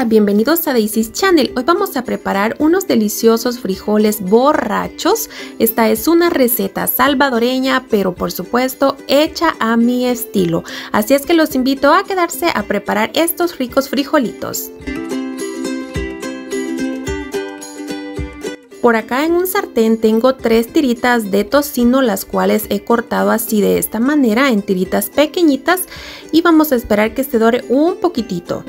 Hola, bienvenidos a Daisy's Channel. Hoy vamos a preparar unos deliciosos frijoles borrachos. Esta es una receta salvadoreña, pero por supuesto hecha a mi estilo. Así es que los invito a quedarse a preparar estos ricos frijolitos. Por acá en un sartén tengo 3 tiritas de tocino, las cuales he cortado así de esta manera en tiritas pequeñitas, y vamos a esperar que se dore un poquitito.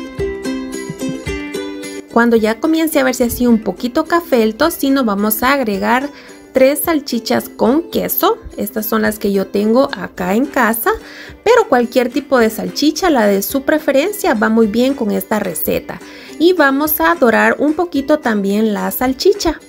Cuando ya comience a verse así un poquito café el tocino, vamos a agregar 3 salchichas con queso. Estas son las que yo tengo acá en casa, pero cualquier tipo de salchicha, la de su preferencia, va muy bien con esta receta. Y vamos a dorar un poquito también la salchicha.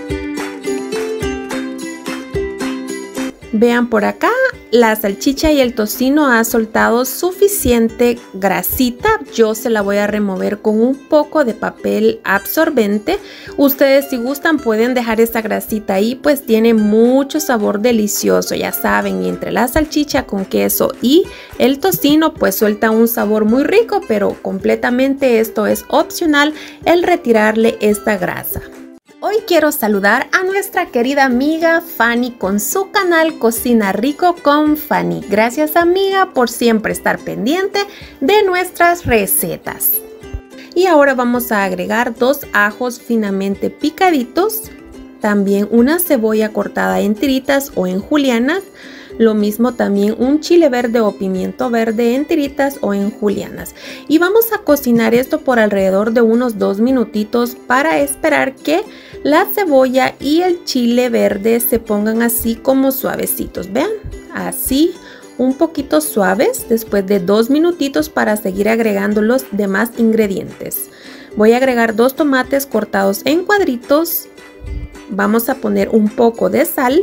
Vean por acá, la salchicha y el tocino ha soltado suficiente grasita. Yo se la voy a remover con un poco de papel absorbente. Ustedes, si gustan, pueden dejar esa grasita ahí, pues tiene mucho sabor delicioso. Ya saben, y entre la salchicha con queso y el tocino pues suelta un sabor muy rico, pero completamente esto es opcional, el retirarle esta grasa. Hoy quiero saludar a nuestra querida amiga Fanny con su canal Cocina Rico con Fanny. Gracias, amiga, por siempre estar pendiente de nuestras recetas. Y ahora vamos a agregar 2 ajos finamente picaditos, también una cebolla cortada en tiritas o en julianas, lo mismo también un chile verde o pimiento verde en tiritas o en julianas. Y vamos a cocinar esto por alrededor de unos 2 minutitos para esperar que la cebolla y el chile verde se pongan así como suavecitos. Vean, así un poquito suaves, después de 2 minutitos para seguir agregando los demás ingredientes. Voy a agregar 2 tomates cortados en cuadritos. Vamos a poner un poco de sal.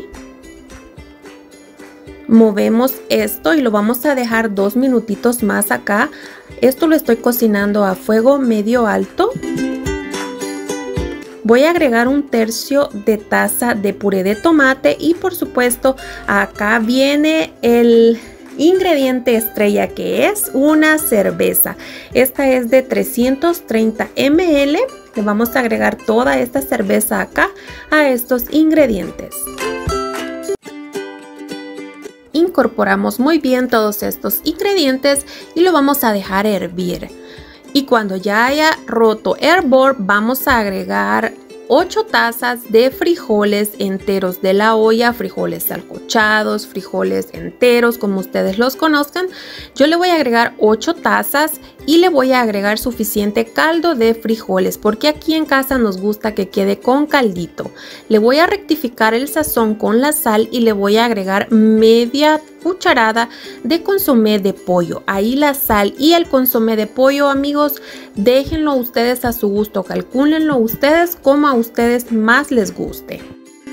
Movemos esto y lo vamos a dejar 2 minutitos más acá. Esto lo estoy cocinando a fuego medio alto. Voy a agregar 1/3 de taza de puré de tomate y por supuesto acá viene el ingrediente estrella, que es una cerveza. Esta es de 330 ml. Le vamos a agregar toda esta cerveza acá a estos ingredientes. Incorporamos muy bien todos estos ingredientes y lo vamos a dejar hervir. Y cuando ya haya roto hervor, vamos a agregar 8 tazas de frijoles enteros de la olla, frijoles sancochados, frijoles enteros, como ustedes los conozcan. Yo le voy a agregar 8 tazas y le voy a agregar suficiente caldo de frijoles, porque aquí en casa nos gusta que quede con caldito. Le voy a rectificar el sazón con la sal y le voy a agregar media cucharada de consomé de pollo. Ahí la sal y el consomé de pollo, amigos, déjenlo ustedes a su gusto, calcúlenlo ustedes como a ustedes más les guste.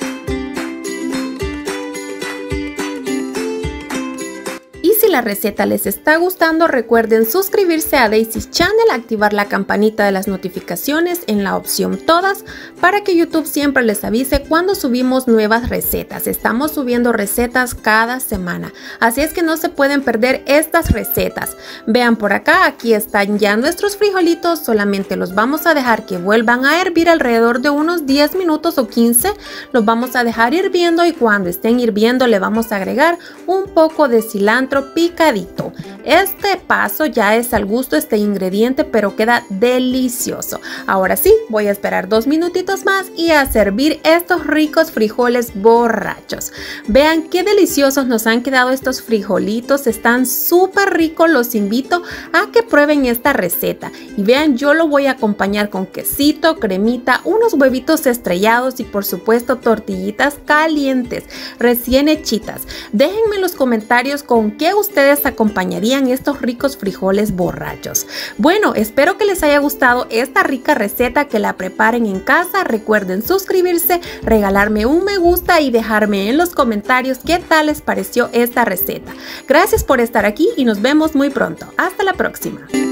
Si la receta les está gustando, recuerden suscribirse a Daisy's Channel, activar la campanita de las notificaciones en la opción todas para que YouTube siempre les avise cuando subimos nuevas recetas. Estamos subiendo recetas cada semana, así es que no se pueden perder estas recetas. Vean por acá, aquí están ya nuestros frijolitos, solamente los vamos a dejar que vuelvan a hervir alrededor de unos 10 minutos o 15. Los vamos a dejar hirviendo y cuando estén hirviendo le vamos a agregar un poco de cilantro picadito. Este paso ya es al gusto este ingrediente, pero queda delicioso. Ahora sí, voy a esperar 2 minutitos más y a servir estos ricos frijoles borrachos. Vean qué deliciosos nos han quedado estos frijolitos, están súper ricos. Los invito a que prueben esta receta y vean, yo lo voy a acompañar con quesito, cremita, unos huevitos estrellados y por supuesto tortillitas calientes recién hechitas. Déjenme en los comentarios con qué ustedes acompañarían estos ricos frijoles borrachos. Bueno, espero que les haya gustado esta rica receta, que la preparen en casa. Recuerden suscribirse, regalarme un me gusta y dejarme en los comentarios qué tal les pareció esta receta. Gracias por estar aquí y nos vemos muy pronto. Hasta la próxima.